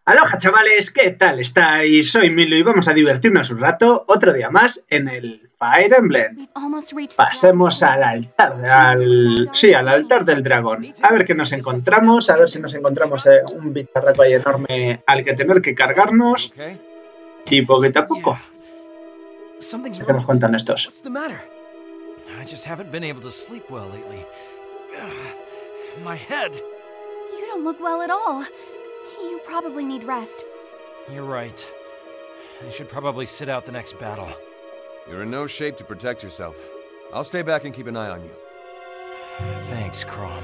Aloha chavales, ¿qué tal estáis? Soy Milo y vamos a divertirnos un rato, otro día más, en el Fire Emblem. Pasemos al altar, al altar del dragón. A ver qué nos encontramos, a ver si nos encontramos un bicharraco ahí enorme al que tener que cargarnos. Y poquito a poco. ¿Qué nos cuentan estos? You probably need rest. You're right. I should probably sit out the next battle. You're in no shape to protect yourself. I'll stay back and keep an eye on you. Thanks, Chrom.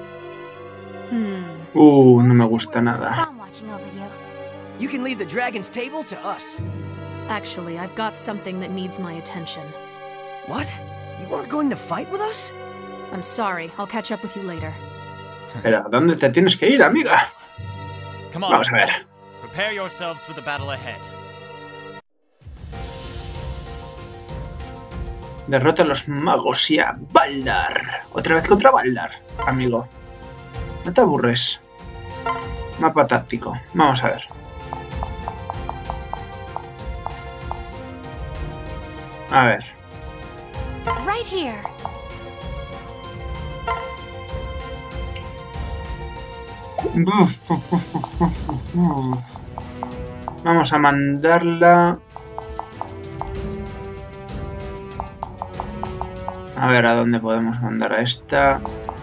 No me gusta nada. I'm watching over you. You can leave the dragon's table to us. Actually, I've got something that needs my attention. What? You aren't going to fight with us? I'm sorry. I'll catch up with you later. Pero, ¿a dónde te tienes que ir, amiga? Vamos a ver. Prepare yourselves for the battle ahead. Derrota a los magos y a Baldar. Otra vez contra Baldar, amigo. No te aburres. Mapa táctico. Vamos a ver. A ver. Right here. Vamos a mandarla. A ver a dónde podemos mandar a esta.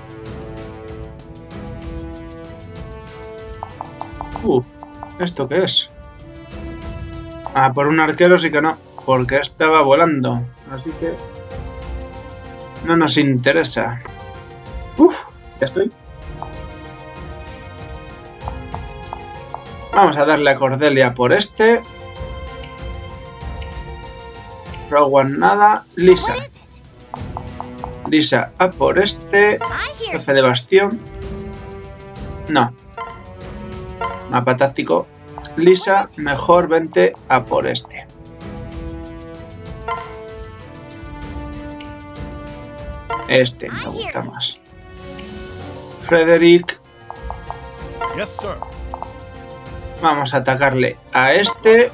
¿Esto qué es? Ah, por un arquero sí que no, porque estaba volando. Así que no nos interesa. Ya estoy. Vamos a darle a Cordelia por este. Rowan nada. Lisa. Lisa a por este. Jefe de bastión. No. Mapa táctico. Lisa, mejor vente a por este. Este me gusta más. Frederick. Yes, sir. Vamos a atacarle a este.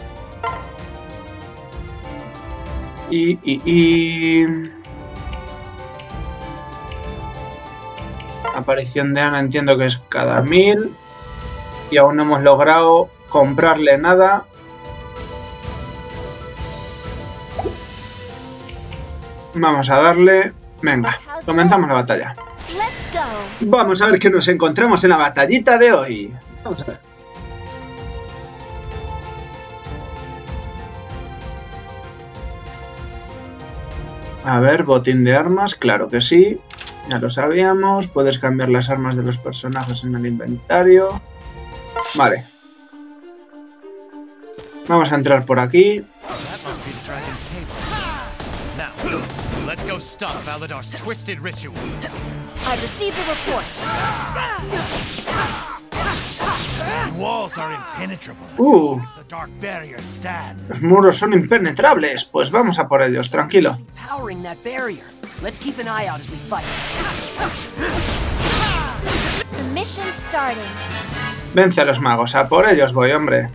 Aparición de Ana entiendo que es cada 1000. Y aún no hemos logrado comprarle nada. Vamos a darle. Venga, comenzamos la batalla. Vamos a ver qué nos encontramos en la batallita de hoy. Vamos a ver. A ver, botín de armas, claro que sí. Ya lo sabíamos. Puedes cambiar las armas de los personajes en el inventario. Vale. Vamos a entrar por aquí. Los muros son impenetrables. Pues vamos a por ellos, tranquilo. Vence a los magos, a por ellos voy, hombre.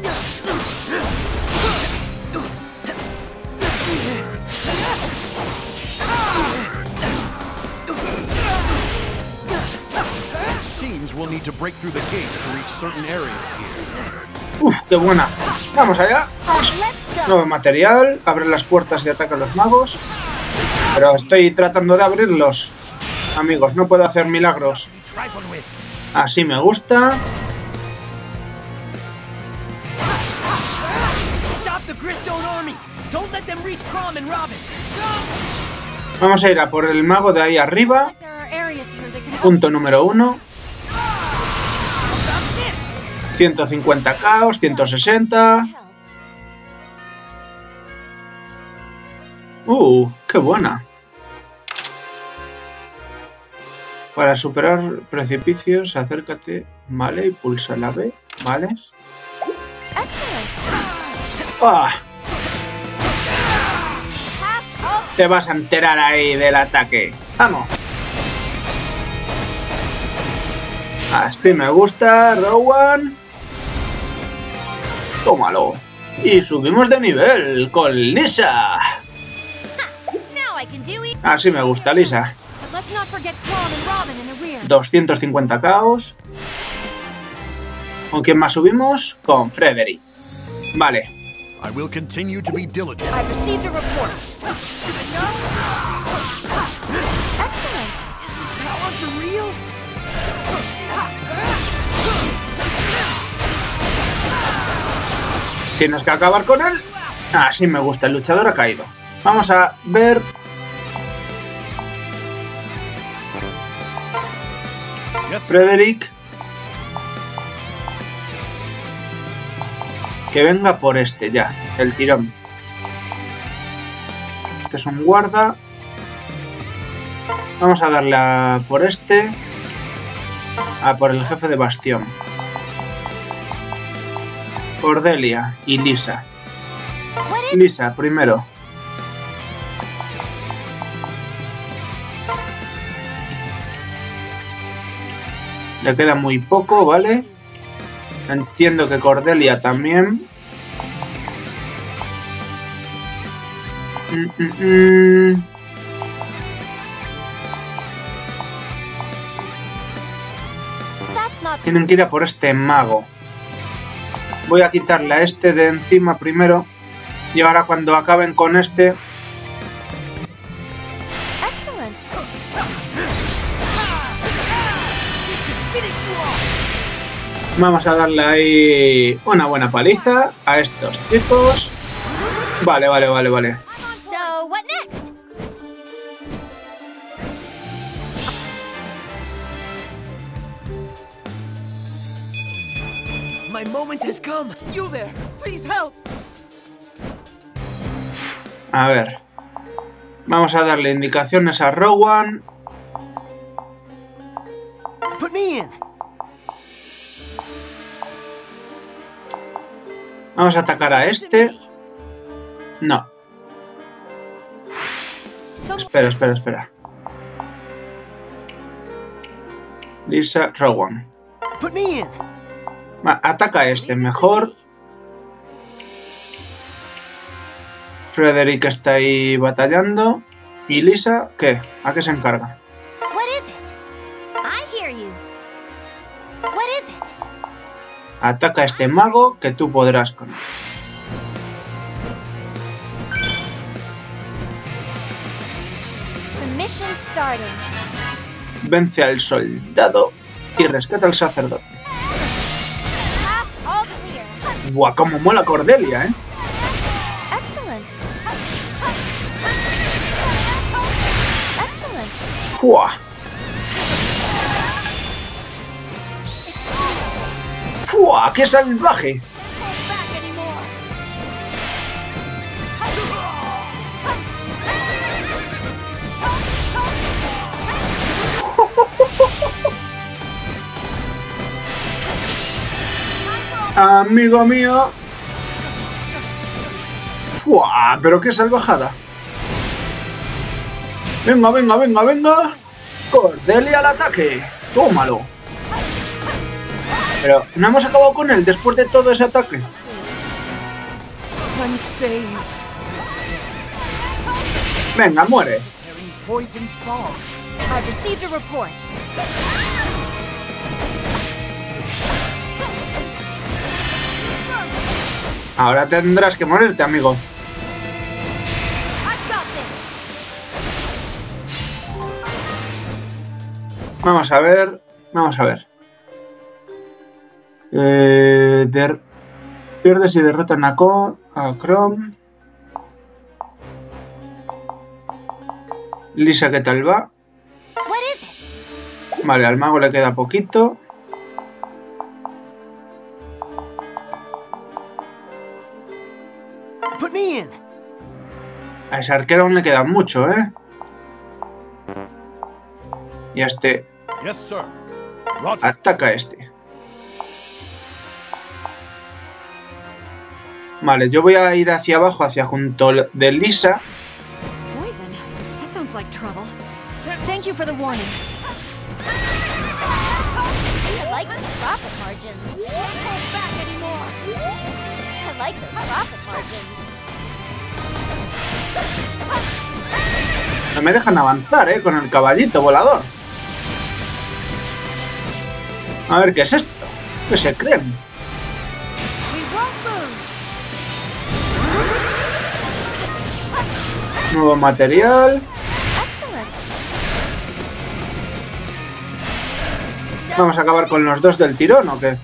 ¡Qué buena! ¡Vamos allá! ¡Vamos! Nuevo material, abre las puertas y ataca a los magos. Pero estoy tratando de abrirlos. Amigos, no puedo hacer milagros. Así me gusta. Vamos a ir a por el mago de ahí arriba. Punto número 1. 150 caos, 160. ¡Qué buena! Para superar precipicios, acércate, vale, y pulsa la B, vale. ¡Ah! Te vas a enterar ahí del ataque. ¡Vamos! Así me gusta, Rowan. Tómalo. Y subimos de nivel con Lisa. Así me gusta, Lisa. 250 caos. ¿Con quién más subimos? Con Frederick. Vale. I will continue to be diligent. I've received a report. Excellent. Power for real? Tienes que acabar con él. Así me gusta, el luchador ha caído. Vamos a ver. Frederick. Que venga por este ya, el tirón. Este es un guarda. Vamos a darle a por este. A por el jefe de bastión. Cordelia y Lisa. Lisa, primero. Le queda muy poco, ¿vale? Entiendo que Cordelia también. Tienen que ir a por este mago. Voy a quitarle a este de encima primero. Y ahora cuando acaben con este... Vamos a darle ahí una buena paliza a estos tipos. Vale. So, what next? My moment has come. You there, please help. A ver. Vamos a darle indicaciones a Rowan. Put me in. Vamos a atacar a este. No. Espera. Lisa, Rowan. Put me in. Ataca a este mejor. Frederick está ahí batallando. ¿Y Lisa qué? ¿A qué se encarga? Ataca a este mago que tú podrás con él. Vence al soldado y rescata al sacerdote. Buah, cómo mola Cordelia, ¿eh? ¡Fua! ¡Fua! ¡Qué salvaje! Amigo mío. ¡Fua! ¡Pero qué salvajada! Venga. Cordelia al ataque. Tómalo. Pero no hemos acabado con él después de todo ese ataque. Venga, muere. Ahora tendrás que morirte, amigo. Vamos a ver. Pierdes y derrotan a Chrome. Lisa, ¿qué tal va? Vale, al mago le queda poquito. A ese arquero aún le queda mucho, ¿eh? Y a este... Ataca a este. Vale, yo voy a ir hacia abajo, hacia junto de Lisa. like those profit margins. No me dejan avanzar, con el caballito volador. A ver, ¿qué es esto? ¿Qué se creen? Nuevo material. ¿Vamos a acabar con los dos del tirón o qué?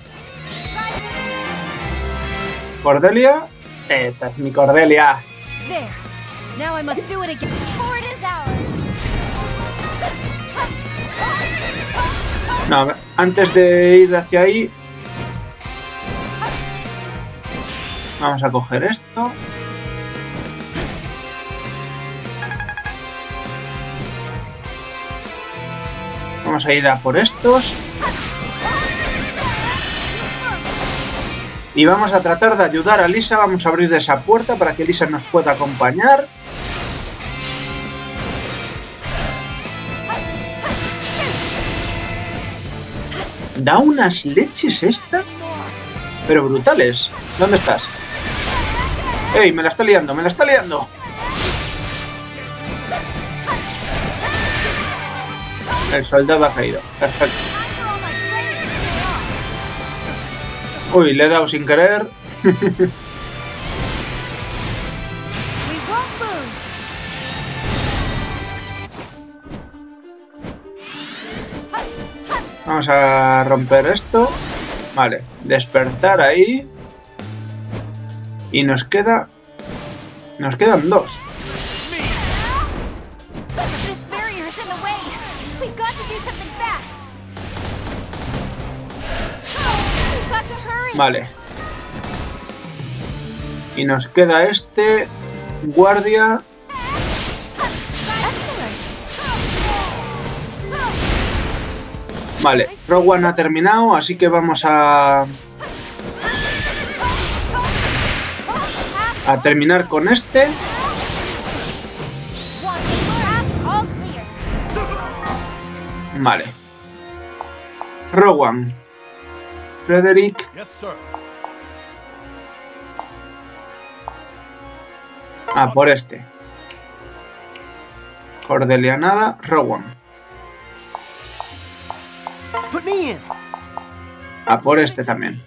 ¿Cordelia? Esa es mi Cordelia. There. Now I must do it again. Forward is ours. No, antes de ir hacia ahí, vamos a coger esto. Vamos a ir a por estos. Y vamos a tratar de ayudar a Lisa. Vamos a abrir esa puerta para que Lisa nos pueda acompañar. Da unas leches esta, pero brutales. ¿Dónde estás? ¡Ey! Me la está liando, me la está liando. El soldado ha caído. Perfecto. Uy, le he dado sin querer. Vamos a romper esto. Vale, despertar ahí. Y nos quedan dos. Vale. Y nos queda este guardia. Vale, Rogue One ha terminado, así que vamos a terminar con este. Vale. Rogue One. Frederick. Ah, por este. Cordelia nada, Rogue One. Ah, por este también.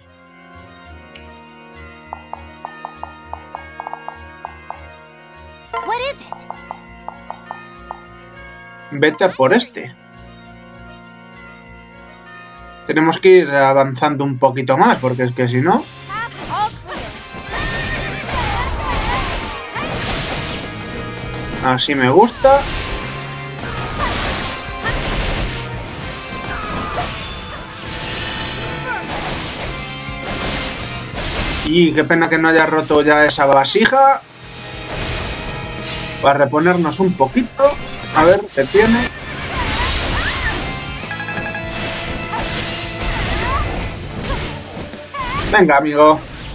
Vete a por este. Tenemos que ir avanzando un poquito más, porque es que si no... Así me gusta. Y qué pena que no haya roto ya esa vasija. Para reponernos un poquito. A ver qué tiene. Venga, amigo.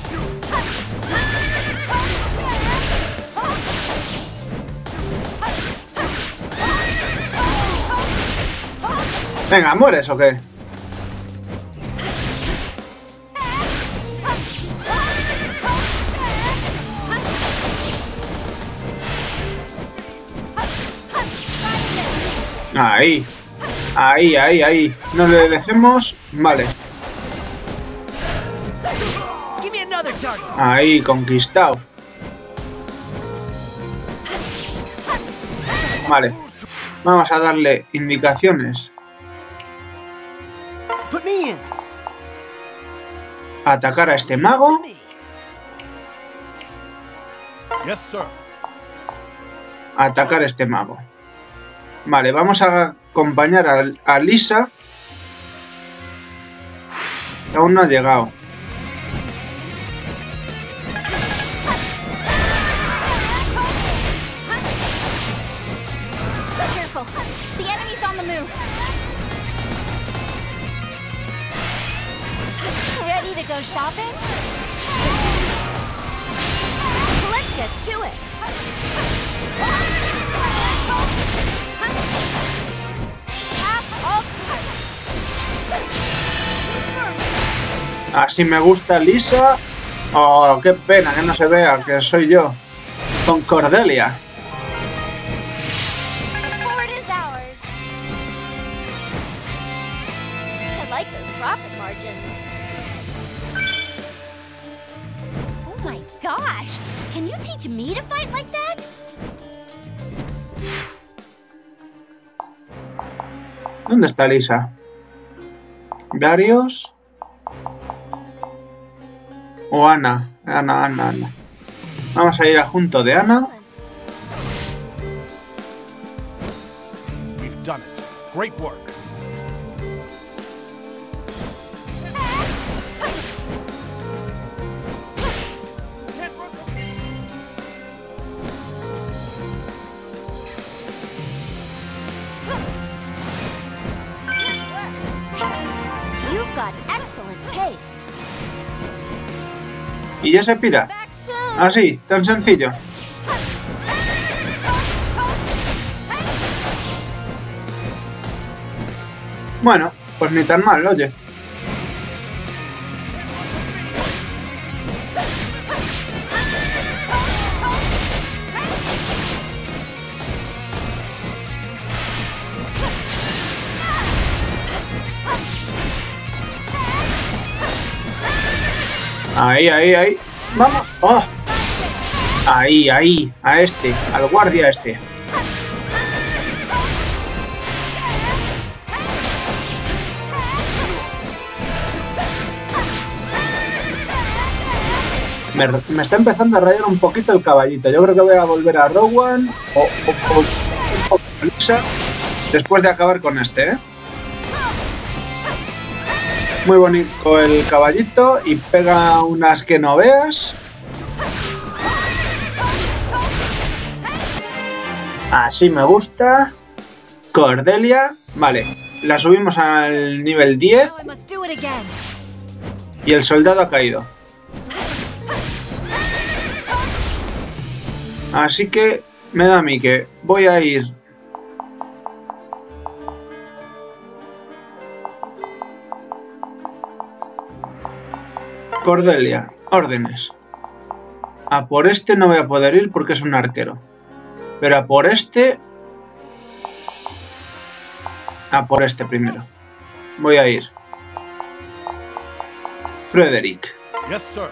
Venga, ¿mueres o qué? Ahí. Ahí, ahí, ahí. No le dejemos. Vale. Ahí, conquistado. Vale. Vamos a darle indicaciones. Atacar a este mago. Atacar a este mago. Vale, vamos a acompañar a Lisa. Que aún no ha llegado. Go shopping? Let's get to it. Así me gusta, Lisa. Oh, qué pena que no se vea que soy yo. Con Cordelia. The fort is ours. I like those profit margins. Oh my gosh! Can you teach me to fight like that? ¿Dónde está Lisa? ¿Darius? ¿O Ana? Ana. Vamos a ir a junto de Ana. We've done it. Great work. You've got excellent taste. Y ya se pira. Back soon. Así, tan sencillo. Bueno, pues ni tan mal, oye. Ahí. Vamos. ¡Oh! Ahí. A este. Al guardia este. Me está empezando a rayar un poquito el caballito. Yo creo que voy a volver a Rowan o Lisa después de acabar con este, ¿eh? Muy bonito el caballito y pega unas que no veas. Así me gusta. Cordelia. Vale, la subimos al nivel 10 Now I must do it again. y el soldado ha caído. Así que me da a mí que voy a ir... Cordelia, órdenes. A por este no voy a poder ir porque es un arquero. Pero a por este... A por este primero. Voy a ir. Frederick. Yes, sir.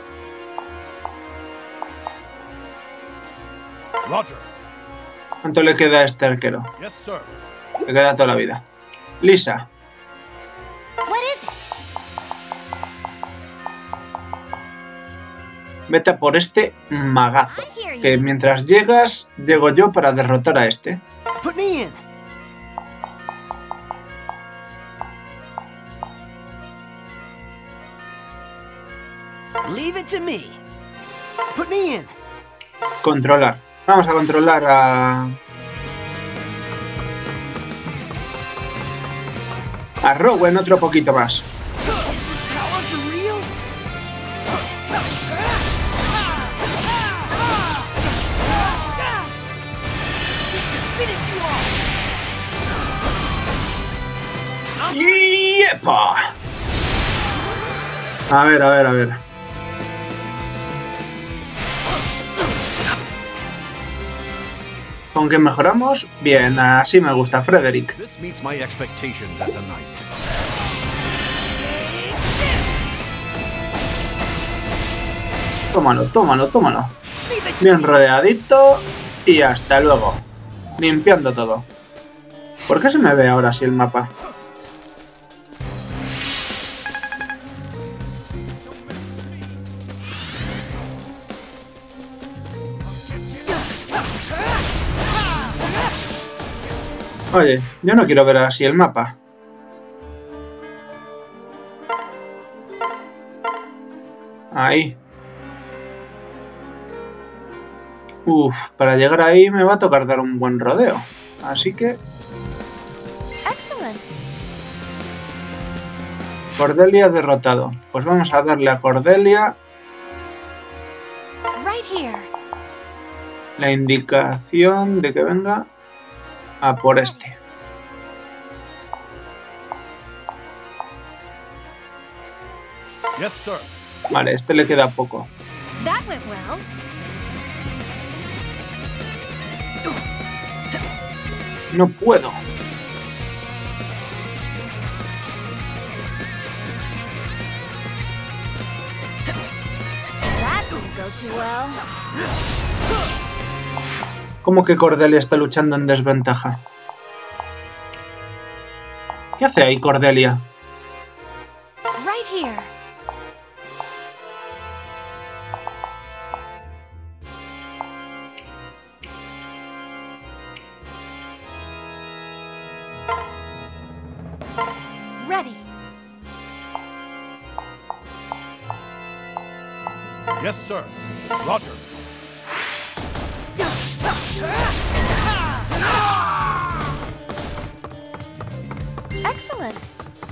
Roger. ¿Cuánto le queda a este arquero? Yes, sir. Le queda toda la vida. Lisa. What is it? Vete a por este magazo. I hear you. Que mientras llegas, llego yo para derrotar a este. Put me in. Leave it to me. Put me in. Controlar. Vamos a controlar a Rowan otro poquito más. Is this power for real? This should finish you off. ¡Yepa! A ver. ¿Con qué mejoramos? Bien, así me gusta, Frederick. This meets my expectations as a knight. Tómalo. Bien rodeadito y hasta luego. Limpiando todo. ¿Por qué se me ve ahora así el mapa? Oye, yo no quiero ver así el mapa. Ahí. Uf, para llegar ahí me va a tocar dar un buen rodeo. Así que... Excellent. Cordelia derrotado. Pues vamos a darle a Cordelia Right here. la indicación de que venga a por este. Yes, sir. Vale, este le queda poco. That went well. No puedo. That didn't go too well. ¿Cómo que Cordelia está luchando en desventaja? ¿Qué hace ahí Cordelia? Right here. Ready. Yes, sir. Roger. Excellent.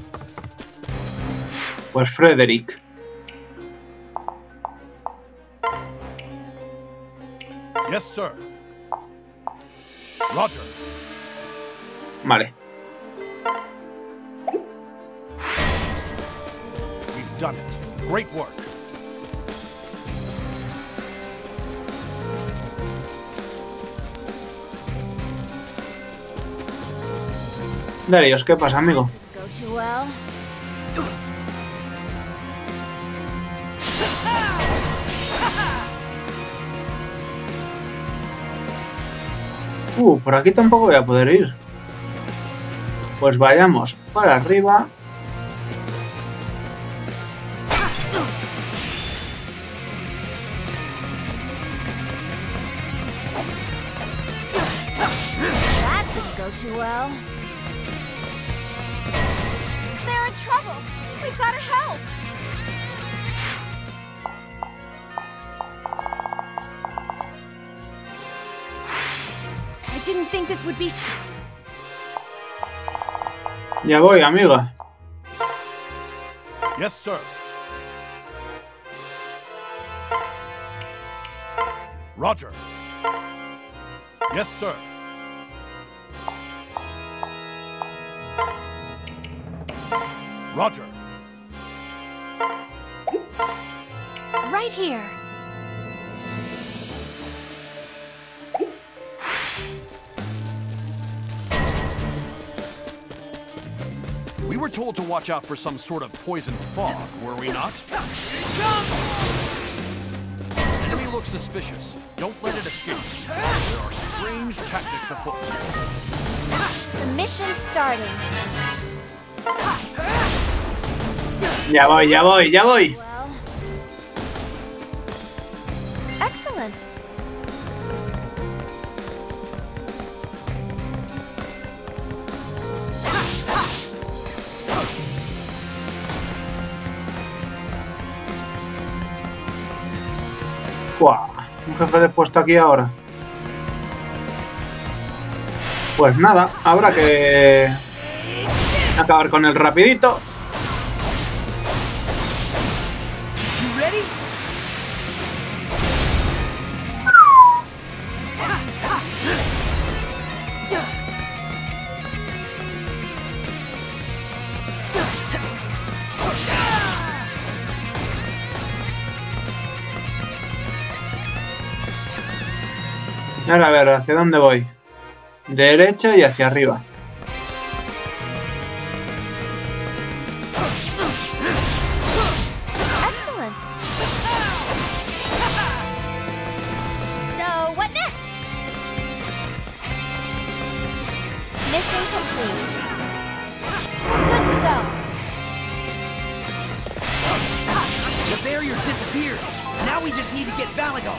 Pues Frederick. Yes, sir. Roger. Vale. We've done it. Great work. Darius, ¿qué pasa, amigo? Go too well. Por aquí tampoco voy a poder ir. Pues vayamos para arriba. That didn't go too well. They're in trouble. We've got to help. I didn't think this would be. Ya voy, amiga. Yes, sir. Roger. Yes, sir. Roger. Right here. We were told to watch out for some sort of poison fog, were we not? Enemy looks suspicious. Don't let it escape. There are strange tactics afoot. The mission's starting. Ya voy, ya voy, ya voy. Well. Excellent. Fua, un jefe de puesto aquí ahora. Pues nada, habrá que acabar con el rapidito. You ready? Ahora a ver, ¿hacia dónde voy? Derecha y hacia arriba. Excellent. So, what next? Mission complete. Good to go. The barrier's disappeared. Now we just need to get Valagar.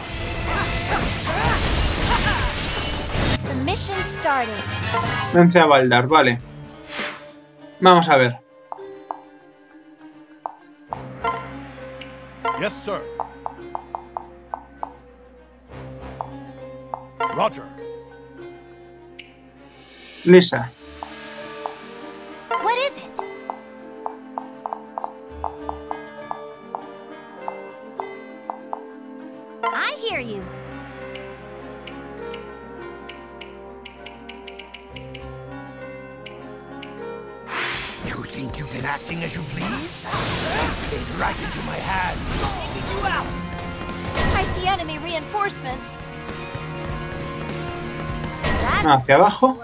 The mission's starting. Vence a Valdar, vale. Vamos a ver. Yes, sir. Roger. Lisa. What is it? I hear you. You think you've been acting as you please? Played right into my hands. Sneaking you out. reinforcements. Hacia abajo.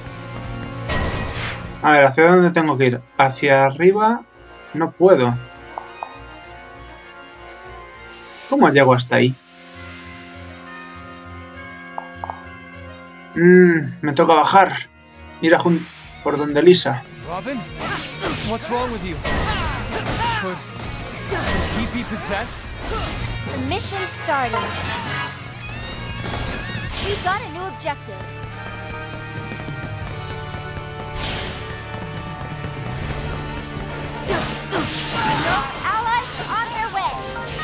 A ver, ¿hacia dónde tengo que ir? Hacia arriba. No puedo. ¿Cómo llego hasta ahí? Me toca bajar. Ir a por donde Lisa. Robin? What's wrong with you? Could he be possessed? The mission started. We've got a new objective. Allies are on their way.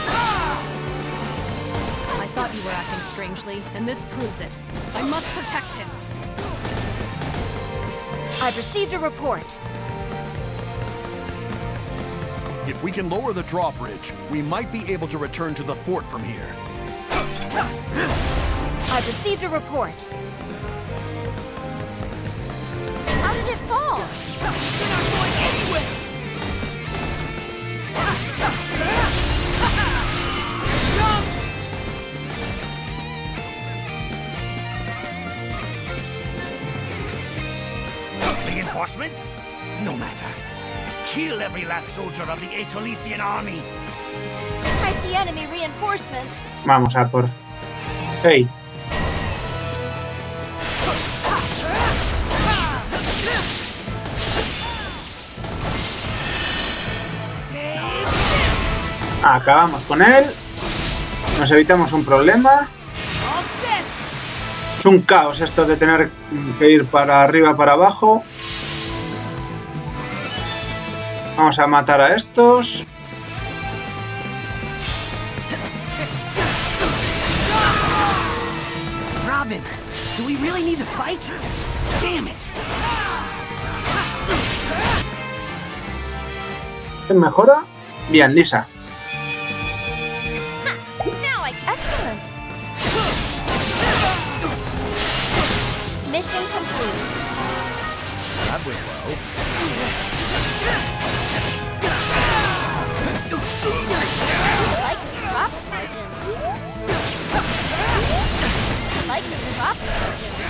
I thought you were acting strangely, and this proves it. I must protect him. I've received a report. If we can lower the drawbridge, we might be able to return to the fort from here. I've received a report. How did it fall? You're not going anywhere! Reinforcements? No matter. Kill every last soldier of the Aetolician army. I see enemy reinforcements. Vamos a por... Hey. Acabamos con él. Nos evitamos un problema. Es un caos esto de tener que ir para arriba, para abajo. Vamos a matar a estos. Robin, do we really need to fight? Damn it! ¿Quién mejora? Bien, Lisa. Excellent. Mission complete. That went well. I like the profit margins. I like the profit margins.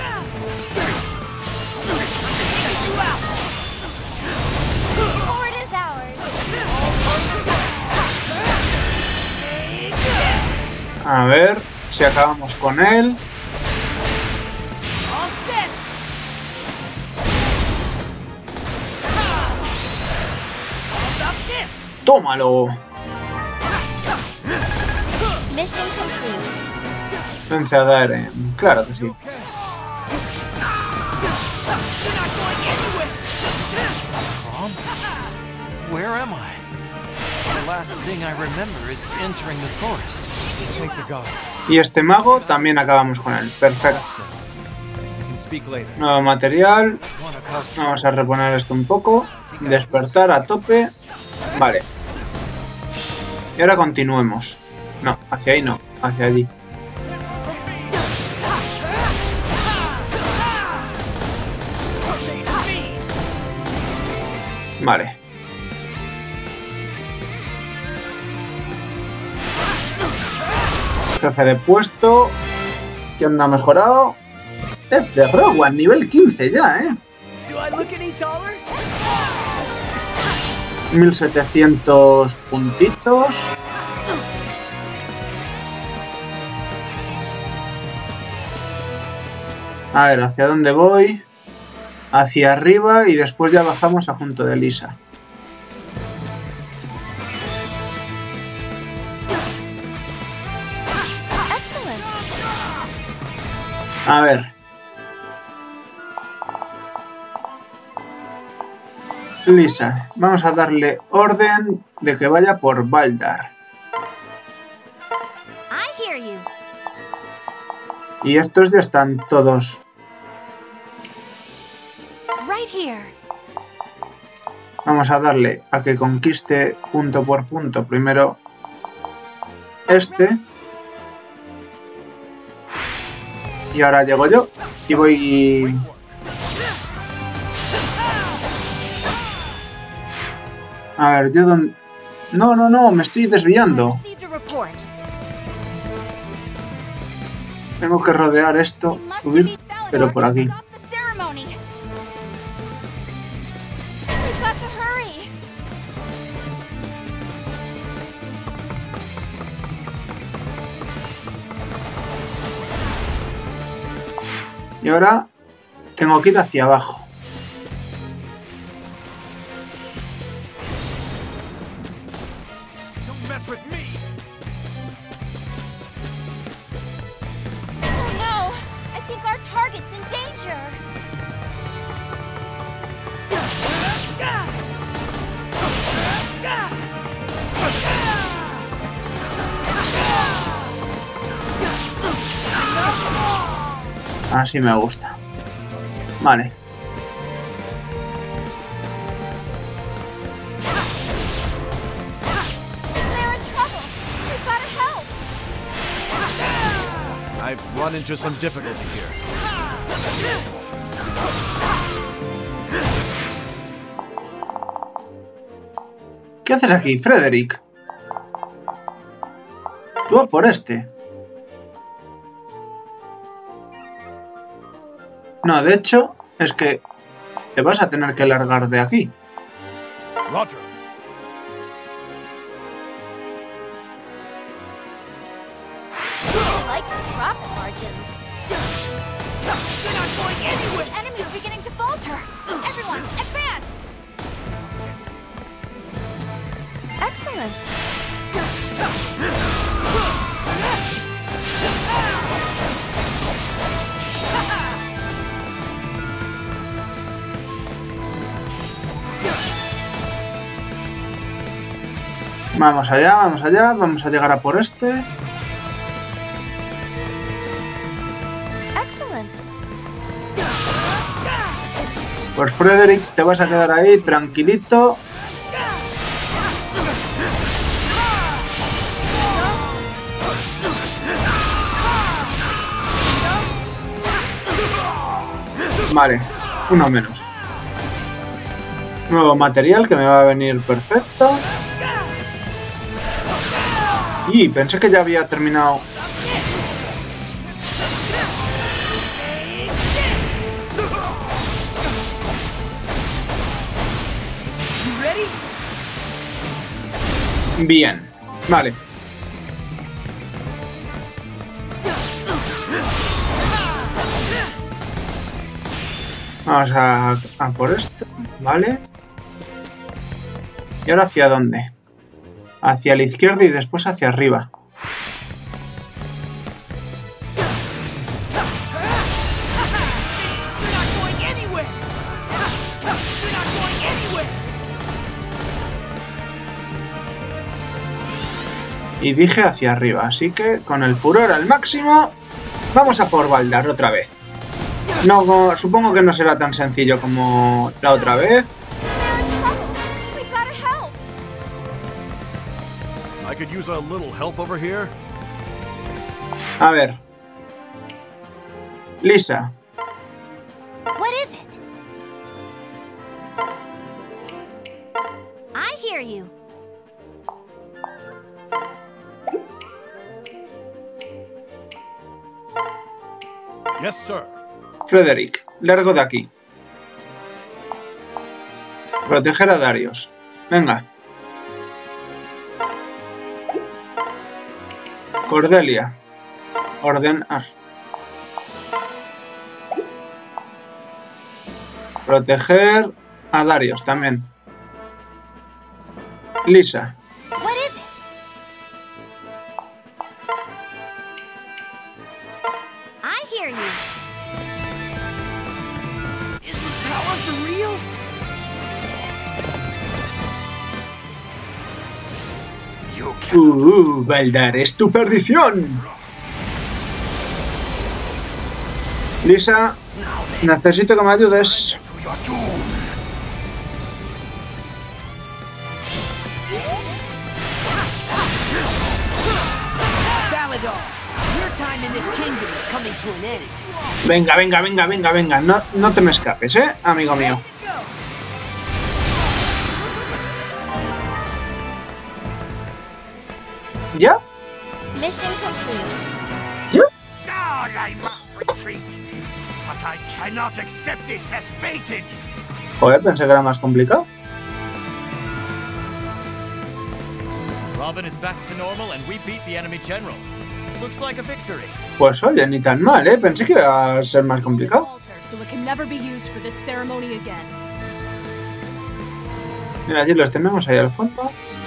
Fort is ours. A ver si acabamos con él. ¡Tómalo! Mission complete. Vence a Darren. Claro que sí. Where am I? The last thing I remember is entering the forest. Thank the gods. Y este mago también acabamos con él. Perfecto. I can speak later. Nuevo material. Vamos a reponer esto un poco. Despertar a tope. Vale. Y ahora continuemos. No, hacia ahí no. Hacia allí. Vale. Jefe de puesto. ¿Quién no ha mejorado? Es de Rowan, nivel 15 ya, ¿eh? 1700 puntitos. A ver, ¿hacia dónde voy? Hacia arriba y después ya bajamos a junto de Lisa. A ver. Lisa, vamos a darle orden de que vaya por Baldar. Y estos ya están todos. Vamos a darle a que conquiste punto por punto. Primero este. Y ahora llego yo. Y voy... A ver, yo dónde... No, me estoy desviando. Tengo que rodear esto, subir, pero por aquí. Y ahora tengo que ir hacia abajo. Así me gusta. Vale. I've run into some difficulty here. ¿Qué haces aquí, Frederick? Tú a por este. No, de hecho, es que te vas a tener que largar de aquí. Roger. I like those profit margins. You're not going anywhere! The enemy's beginning to falter! Everyone, advance! Excellent! Vamos allá, vamos a llegar a por este. Pues Frederick, te vas a quedar ahí tranquilito. Vale, uno menos. Nuevo material que me va a venir perfecto. Y pensé que ya había terminado. Bien, vale. Vamos a por esto, vale. ¿Y ahora hacia dónde? Hacia la izquierda y después hacia arriba. Y dije hacia arriba, así que con el furor al máximo vamos a por Baldar otra vez. No, supongo que no será tan sencillo como la otra vez. I could use a little help over here. A ver. Lisa. What is it? I hear you. Yes, sir. Frederick, largo de aquí. Proteger a Darius. Venga. Cordelia. Ordenar. Proteger a Darius también. Lisa. What is it? I hear you. Is this power for real? Baldar, es tu perdición. Lisa, necesito que me ayudes. Venga, venga, venga, venga, venga. No te me escapes, amigo mío. ¿Ya? Mission complete. ¿Ya? Sorry, I must retreat. But I cannot accept this as fated. Joder, pensé que era más complicado. Robin is back to normal and we beat the enemy general. Looks like a victory. Pues oye, ni tan mal, ¿eh? Pensé que iba a ser más complicado. So it can never be used for this ceremony again. Mira, allí los tenemos ahí al fondo.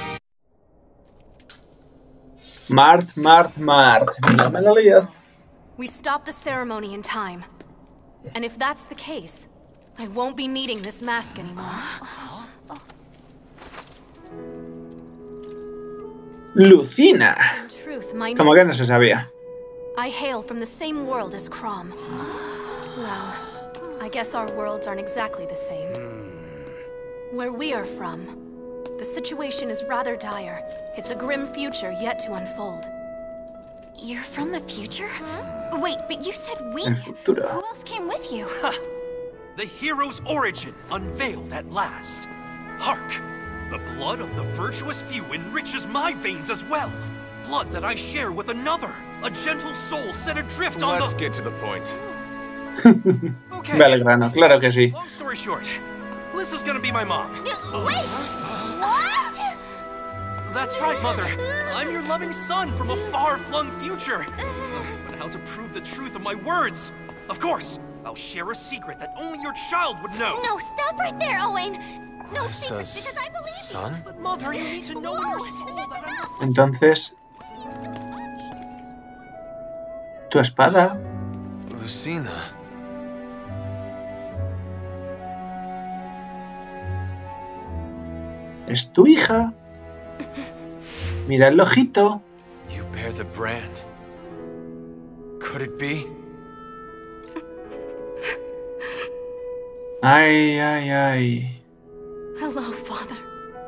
Mart. Mira, me lo lías. We stopped the ceremony in time. And if that's the case, I won't be needing this mask anymore. Lucina. In truth, my Como que no se sabía. I hail from the same world as Crom. Well, I guess our worlds aren't exactly the same. Where we are from, the situation is rather dire. It's a grim future yet to unfold. You're from the future? Wait, but you said we. El futuro. Who else came with you? The hero's origin unveiled at last. Hark! The blood of the virtuous few enriches my veins as well. Blood that I share with another. A gentle soul set adrift on the... Let's get to the point. Okay. Ve al grano, claro que sí. Long story short, Liz is gonna be my mom. Wait! What? That's right, Mother. I'm your loving son from a far-flung future. But how to prove the truth of my words? Of course, I'll share a secret that only your child would know. No, stop right there, Owen! No secrets, because I believe Son? But Mother, you need to know in your soul that I'm... Entonces, tu espada. Lucina. Es tu hija. Mira el ojito. You bear the brand. Could it be? Ay, ay, ay. Hello, Father.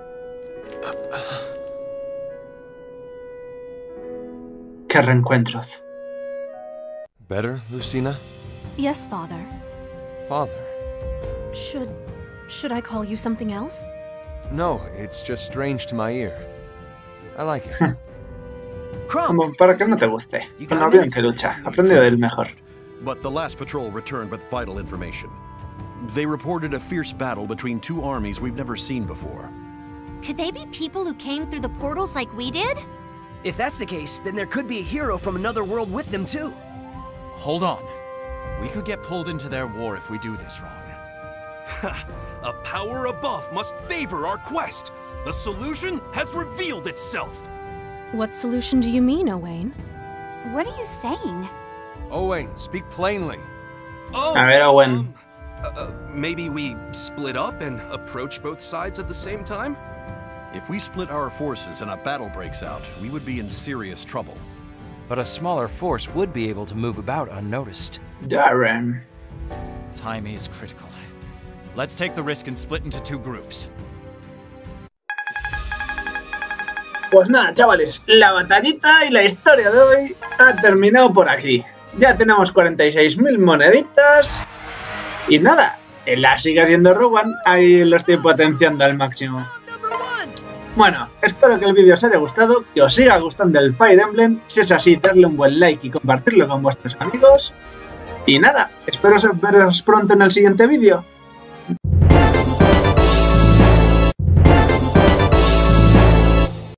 Qué reencuentros. Better, Lucina? Yes, Father. Father? Should I call you something else? No, it's just strange to my ear. I like it. Como para que no te guste. Un avión que lucha. Aprendió del mejor. But the last patrol returned with vital information. They reported a fierce battle between two armies we've never seen before. Could they be people who came through the portals like we did? If that's the case, then there could be a hero from another world with them too. Hold on. We could get pulled into their war if we do this wrong. A power above must favor our quest. The solution has revealed itself. What solution do you mean, Owain? What are you saying? Owain, speak plainly. Oh, A ver, Owen. Maybe we split up and approach both sides at the same time? If we split our forces and a battle breaks out, we would be in serious trouble. But a smaller force would be able to move about unnoticed. Darren. Time is critical. Let's take the risk and split into two groups. Pues nada, chavales, la batallita y la historia de hoy ha terminado por aquí. Ya tenemos 46.000 moneditas. Y nada, la sigue siendo Rowan, ahí lo estoy potenciando al máximo. Bueno, espero que el vídeo os haya gustado, que os siga gustando el Fire Emblem. Si es así, darle un buen like y compartirlo con vuestros amigos. Y nada, espero veros pronto en el siguiente vídeo.